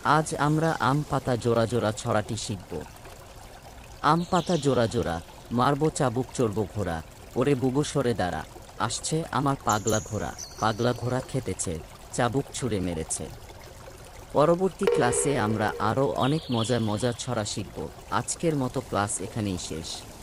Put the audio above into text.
আজ আমরা আম পাতা জোড়া জোড়া ছড়াটি শিখব। আম পাতা জোড়া জোড়া, মারব চাবুক চড়ব ঘোড়া, ওরে বুবু সরে দাঁড়া, আসছে আমার পাগলা ঘোড়া, পাগলা ঘোড়া খেতেছে, চাবুক ছুঁড়ে মেরেছে। পরবর্তী ক্লাসে আমরা আরও অনেক মজার মজার ছড়া শিখব। আজকের মতো ক্লাস এখানেই শেষ।